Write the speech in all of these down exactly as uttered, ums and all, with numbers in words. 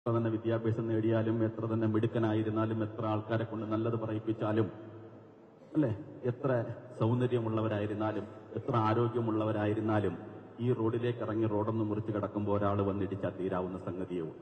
എത്ര തന്നെ വിദ്യാഭ്യാസം നേടിയാലും എത്ര തന്നെ മിടുക്കനായിരുന്നാലും എത്ര ആൾക്കാരെ കൊണ്ട് നല്ലത് പറയിപ്പിച്ചാലും അല്ലെ, എത്ര സൗന്ദര്യമുള്ളവരായിരുന്നാലും എത്ര ആരോഗ്യമുള്ളവരായിരുന്നാലും ഈ റോഡിലേക്ക് ഇറങ്ങി റോഡൊന്ന് മുറിച്ച് കിടക്കുമ്പോൾ ഒരാൾ വന്നിടിച്ചാൽ തീരാവുന്ന സംഗതിയും.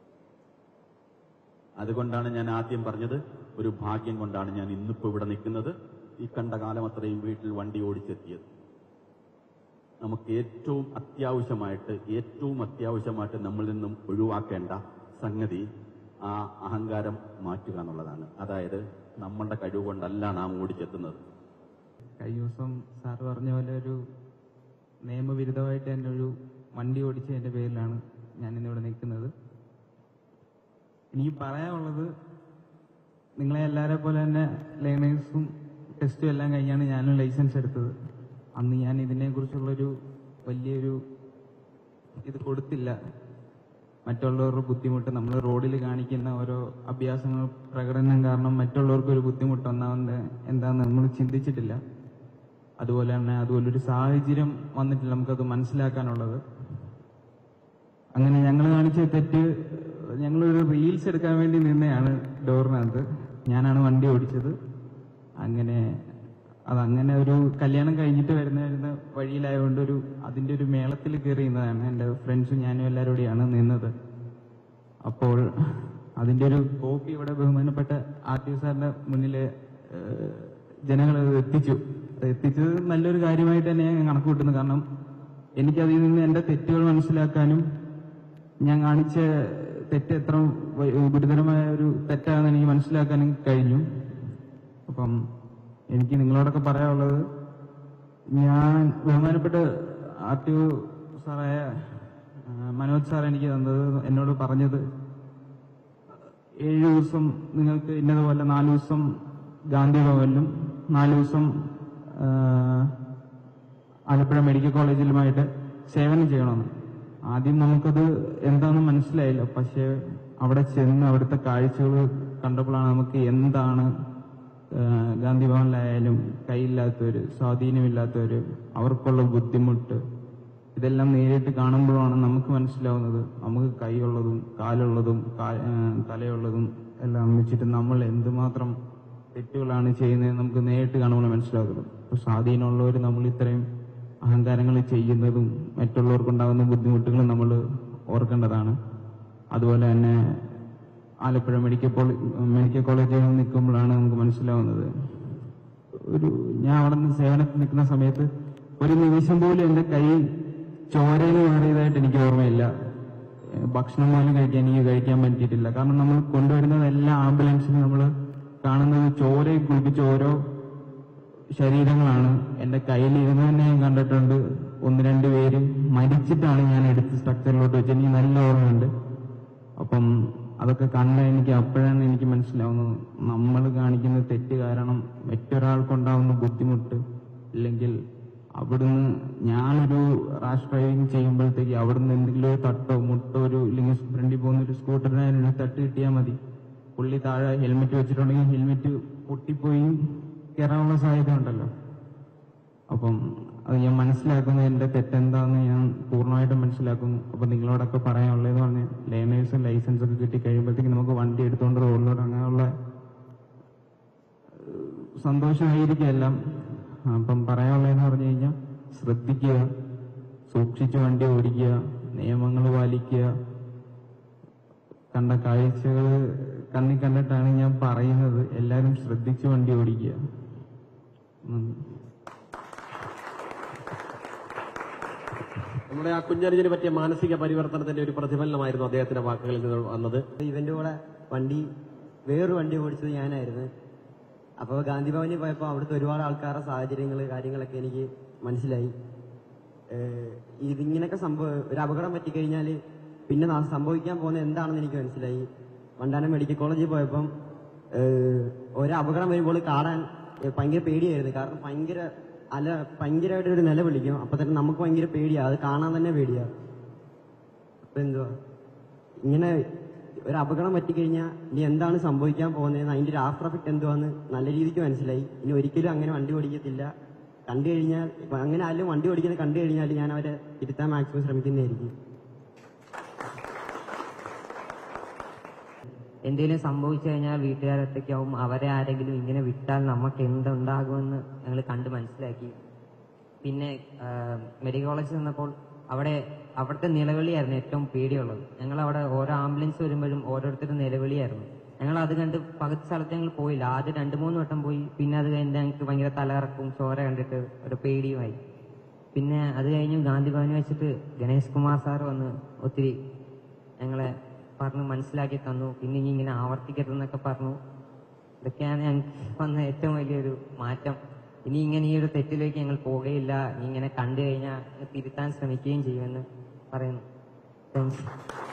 അതുകൊണ്ടാണ് ഞാൻ ആദ്യം പറഞ്ഞത്, ഒരു ഭാഗ്യം കൊണ്ടാണ് ഞാൻ ഇന്നിപ്പോ ഇവിടെ നിൽക്കുന്നത്. ഈ കണ്ട കാലം അത്രയും വീട്ടിൽ വണ്ടി ഓടിച്ചെത്തിയത്. നമുക്ക് ഏറ്റവും അത്യാവശ്യമായിട്ട് ഏറ്റവും അത്യാവശ്യമായിട്ട് നമ്മളിൽ നിന്നും ഒഴിവാക്കേണ്ട സംഗതി ആ അഹങ്കാരം മാറ്റുക എന്നുള്ളതാണ്. അതായത് നമ്മളുടെ കഴിവ് കൊണ്ടല്ല നാം ഓടിച്ചെത്തുന്നത്. കഴിഞ്ഞ ദിവസം സാർ പറഞ്ഞ പോലെ ഒരു നിയമവിരുദ്ധമായിട്ട് തന്നെ ഒരു വണ്ടി ഓടിച്ചതിന്റെ പേരിലാണ് ഞാൻ ഇന്നിവിടെ നിൽക്കുന്നത്. എനിക്ക് പറയാനുള്ളത്, നിങ്ങളെ എല്ലാവരെ പോലെ തന്നെ ലേണേഴ്സും ടെസ്റ്റും എല്ലാം കഴിഞ്ഞാണ് ഞാനും ലൈസൻസ് എടുത്തത്. അന്ന് ഞാൻ ഇതിനെക്കുറിച്ചുള്ളൊരു വലിയൊരു ഇത് കൊടുത്തില്ല. മറ്റുള്ളവരുടെ ബുദ്ധിമുട്ട്, നമ്മൾ റോഡിൽ കാണിക്കുന്ന ഓരോ അഭ്യാസങ്ങൾ പ്രകടനം കാരണം മറ്റുള്ളവർക്കൊരു ബുദ്ധിമുട്ട് ഒന്നാവുന്നത് എന്താണെന്ന് നമ്മൾ ചിന്തിച്ചിട്ടില്ല. അതുപോലെ തന്നെ അതുപോലൊരു സാഹചര്യം വന്നിട്ടില്ല നമുക്കത് മനസ്സിലാക്കാനുള്ളത്. അങ്ങനെ ഞങ്ങൾ കാണിച്ച തെറ്റ്, ഞങ്ങളൊരു റീൽസ് എടുക്കാൻ വേണ്ടി നിന്നെയാണ് ഡോറിനകത്ത്. ഞാനാണ് വണ്ടി ഓടിച്ചത്. അങ്ങനെ അതങ്ങനെ ഒരു കല്യാണം കഴിഞ്ഞിട്ട് വരുന്ന വരുന്ന വഴിയിലായതുകൊണ്ട് ഒരു അതിന്റെ ഒരു മേളത്തിൽ കയറി നിന്നതാണ്. എൻ്റെ ഫ്രണ്ട്സും ഞാനും എല്ലാവരോടെയാണ് നിന്നത്. അപ്പോൾ അതിന്റെ ഒരു കോപ്പി ഇവിടെ ബഹുമാനപ്പെട്ട ആർ ടി ഒ സാറിന്റെ മുന്നിൽ ജനങ്ങൾ എത്തിച്ചു. എത്തിച്ചത് നല്ലൊരു കാര്യമായിട്ട് തന്നെ ഞാൻ കണക്ക് കൂട്ടുന്നു. കാരണം എനിക്കതിൽ നിന്ന് എൻ്റെ തെറ്റുകൾ മനസ്സിലാക്കാനും ഞാൻ കാണിച്ച തെറ്റ് എത്ര ഗുരുതരമായ ഒരു തെറ്റാണെന്ന് എനിക്ക് മനസ്സിലാക്കാനും കഴിഞ്ഞു. അപ്പം എനിക്ക് നിങ്ങളോടൊക്കെ പറയാനുള്ളത്, ഞാൻ ബഹുമാനപ്പെട്ട ആർ ടി ഒ സാറായ മനോജ് സാർ എനിക്ക് തന്നത്, എന്നോട് പറഞ്ഞത്, ഏഴ് ദിവസം നിങ്ങൾക്ക് ഇന്നതുപോലെ നാല് ദിവസം ഗാന്ധി ഭവനിലും നാല് ദിവസം ആലപ്പുഴ മെഡിക്കൽ കോളേജിലുമായിട്ട് സേവനം ചെയ്യണമെന്ന്. ആദ്യം നമുക്കത് എന്താണെന്ന് മനസ്സിലായില്ല. പക്ഷെ അവിടെ ചെന്ന് അവിടുത്തെ കാഴ്ചകൾ കണ്ടപ്പോഴാണ് നമുക്ക് എന്താണ് ഗാന്ധി ഭവനിലായാലും കൈയില്ലാത്തവര്, സ്വാധീനമില്ലാത്തവര്, അവർക്കുള്ള ബുദ്ധിമുട്ട്, ഇതെല്ലാം നേരിട്ട് കാണുമ്പോഴാണ് നമുക്ക് മനസ്സിലാവുന്നത് നമുക്ക് കൈയുള്ളതും കാലുള്ളതും തലയുള്ളതും എല്ലാം വെച്ചിട്ട് നമ്മൾ എന്തുമാത്രം തെറ്റുകളാണ് ചെയ്യുന്നത് നമുക്ക് നേരിട്ട് കാണുമ്പോൾ മനസ്സിലാകുന്നത്. അപ്പോൾ സ്വാധീനമുള്ളവർ നമ്മൾ ഇത്രയും അഹങ്കാരങ്ങൾ ചെയ്യുന്നതും മറ്റുള്ളവർക്കുണ്ടാകുന്ന ബുദ്ധിമുട്ടുകളും നമ്മൾ ഓർക്കേണ്ടതാണ്. അതുപോലെ തന്നെ ആലപ്പുഴ മെഡിക്കൽ മെഡിക്കൽ കോളേജിൽ നിൽക്കുമ്പോഴാണ് നമുക്ക് മനസ്സിലാവുന്നത്, ഒരു ഞാൻ അവിടെ നിന്ന് സേവനത്തിൽ നിൽക്കുന്ന സമയത്ത് ഒരു നിമിഷം പോലും എൻ്റെ കൈ ചോരയിൽ മാറിയതായിട്ട് എനിക്ക് ഓർമ്മയില്ല. ഭക്ഷണം പോലും കഴിക്കാൻ എനിക്ക് കഴിക്കാൻ പറ്റിയിട്ടില്ല. കാരണം നമ്മൾ കൊണ്ടുവരുന്നത് എല്ലാ ആംബുലൻസിലും നമ്മൾ കാണുന്നത് ചോരയിൽ കുളിപ്പിച്ച ഓരോ ശരീരങ്ങളാണ്. എൻ്റെ കയ്യിൽ ഇരുന്ന് തന്നെ ഞാൻ കണ്ടിട്ടുണ്ട്. ഒന്ന് രണ്ട് പേരും മരിച്ചിട്ടാണ് ഞാൻ എടുത്ത് സ്ട്രക്ചറിലോട്ട് വെച്ച്. എനിക്ക് നല്ല ഓർമ്മയുണ്ട്. അപ്പം അതൊക്കെ കണ്ട എനിക്ക് അപ്പോഴാണ് എനിക്ക് മനസ്സിലാവുന്നത്, നമ്മൾ കാണിക്കുന്ന തെറ്റ് കാരണം മറ്റൊരാൾക്കുണ്ടാവുന്ന ബുദ്ധിമുട്ട്, ഇല്ലെങ്കിൽ അവിടുന്ന് ഞാനൊരു റാഷ് ഡ്രൈവിംഗ് ചെയ്യുമ്പോഴത്തേക്ക് അവിടുന്ന് എന്തെങ്കിലും ഒരു തട്ടോ മുട്ടോ ഒരു ഇല്ലെങ്കിൽ ഫ്രണ്ടിൽ പോകുന്ന ഒരു സ്കൂട്ടറിന് തട്ട് കിട്ടിയാൽ മതി. പുള്ളി താഴെ ഹെൽമെറ്റ് വെച്ചിട്ടുണ്ടെങ്കിൽ ഹെൽമെറ്റ് പൊട്ടിപ്പോയി കയറാനുള്ള സാധ്യത ഉണ്ടല്ലോ. അപ്പം അത് ഞാൻ മനസ്സിലാക്കുന്നു, എന്റെ തെറ്റെന്താന്ന് ഞാൻ പൂർണ്ണമായിട്ടും മനസ്സിലാക്കുന്നു. അപ്പൊ നിങ്ങളോടൊക്കെ പറയാനുള്ളതെന്ന് പറഞ്ഞാൽ, ലേണേഴ്സും ലൈസൻസ് ഒക്കെ കിട്ടി കഴിയുമ്പോഴത്തേക്ക് നമുക്ക് വണ്ടി എടുത്തുകൊണ്ട് റോഡിലോട്ട് അങ്ങനെയുള്ള സന്തോഷമായിരിക്കും എല്ലാം. അപ്പം പറയാനുള്ളതെന്ന് പറഞ്ഞു കഴിഞ്ഞാൽ, ശ്രദ്ധിക്കുക, സൂക്ഷിച്ച് വണ്ടി ഓടിക്കുക, നിയമങ്ങൾ പാലിക്കുക. കണ്ട കാഴ്ചകൾ കണ്ണി കണ്ടിട്ടാണ് ഞാൻ പറയുന്നത്. എല്ലാവരും ശ്രദ്ധിച്ച് വണ്ടി ഓടിക്കുക. നമ്മുടെ ആ കുഞ്ഞനുജന് പറ്റിയ മാനസിക പരിവർത്തനത്തിന്റെ ഒരു പ്രതിഫലനമായിരുന്നു അദ്ദേഹത്തിന്റെ വാക്കുകളിൽ നിന്ന് വന്നത്. ഇവന്റെ കൂടെ വണ്ടി വേറൊരു വണ്ടി ഓടിച്ചത് ഞാനായിരുന്നു. അപ്പോൾ ഗാന്ധി ഭവനിൽ പോയപ്പോൾ അവിടുത്തെ ഒരുപാട് ആൾക്കാരുടെ സാഹചര്യങ്ങൾ കാര്യങ്ങളൊക്കെ എനിക്ക് മനസ്സിലായി. ഇതിങ്ങനെയൊക്കെ സംഭവ ഒരു അപകടം പറ്റിക്കഴിഞ്ഞാൽ പിന്നെ സംഭവിക്കാൻ പോകുന്നത് എന്താണെന്ന് എനിക്ക് മനസ്സിലായി. വണ്ടാനം മെഡിക്കൽ കോളേജിൽ പോയപ്പം ഒരു അപകടം വരുമ്പോൾ കാണാൻ ഭയങ്കര പേടിയായിരുന്നു. കാരണം ഭയങ്കര അല്ല ഭയങ്കരമായിട്ട് ഒരു നില വിളിക്കും. അപ്പൊ തന്നെ നമുക്ക് ഭയങ്കര പേടിയാണ്, അത് കാണാൻ തന്നെ പേടിയാണ്. അപ്പൊ എന്തുവാ ഇങ്ങനെ ഒരു അപകടം പറ്റിക്കഴിഞ്ഞാൽ ഇനി എന്താണ് സംഭവിക്കാൻ പോകുന്നത്, അതിന്റെ ഒരു ആഫ്റ്റർ എഫക്ട് എന്തുവാന്ന് നല്ല രീതിക്ക് മനസ്സിലായി. ഇനി ഒരിക്കലും അങ്ങനെ വണ്ടി ഓടിക്കത്തില്ല. കണ്ടു കഴിഞ്ഞാൽ അങ്ങനെ ആരും വണ്ടി ഓടിക്കുന്നത് കണ്ടു കഴിഞ്ഞാൽ ഞാൻ അവരെ തിരുത്താൻ മാക്സിമം ശ്രമിക്കുന്നതായിരിക്കും. എന്തെങ്കിലും സംഭവിച്ചു കഴിഞ്ഞാൽ വീട്ടുകാരൊറ്റയ്ക്കാവും, അവരെ ആരെങ്കിലും ഇങ്ങനെ വിട്ടാൽ നമുക്ക് എന്തുണ്ടാകുമെന്ന് ഞങ്ങൾ കണ്ട് മനസ്സിലാക്കി. പിന്നെ മെഡിക്കൽ കോളേജിൽ നിന്നപ്പോൾ അവിടെ അവിടുത്തെ നിലവിളിയായിരുന്നു ഏറ്റവും പേടിയുള്ളത്. ഞങ്ങൾ അവിടെ ഓരോ ആംബുലൻസ് വരുമ്പോഴും ഓരോരുത്തരും നിലവിളിയായിരുന്നു. ഞങ്ങൾ അത് കണ്ട് പകുതി സ്ഥലത്ത് ഞങ്ങൾ പോയില്ല. ആദ്യം രണ്ട് മൂന്ന് വട്ടം പോയി. പിന്നെ അത് കഴിഞ്ഞ് ഞങ്ങൾക്ക് ഭയങ്കര തലകറക്കും ചോര കണ്ടിട്ട് ഒരു പേടിയുമായി. പിന്നെ അത് കഴിഞ്ഞ് ഗാന്ധി ഭവനിൽ വെച്ചിട്ട് ഗണേഷ് കുമാർ സാർ വന്ന് ഒത്തിരി ഞങ്ങളെ പറഞ്ഞ് മനസ്സിലാക്കി തന്നു. പിന്നെ ഇനി ഇങ്ങനെ ആവർത്തിക്കരുതെന്നൊക്കെ പറഞ്ഞു. ഇതൊക്കെയാണ് ഞങ്ങൾക്ക് വന്ന ഏറ്റവും വലിയൊരു മാറ്റം. ഇനി ഇങ്ങനെ ഈ ഒരു തെറ്റിലേക്ക് ഞങ്ങൾ പോകുകയില്ല. ഇനി ഇങ്ങനെ കണ്ടു കഴിഞ്ഞാൽ തിരുത്താൻ ശ്രമിക്കുകയും ചെയ്യുമെന്ന് പറയുന്നു. താങ്ക്സ്.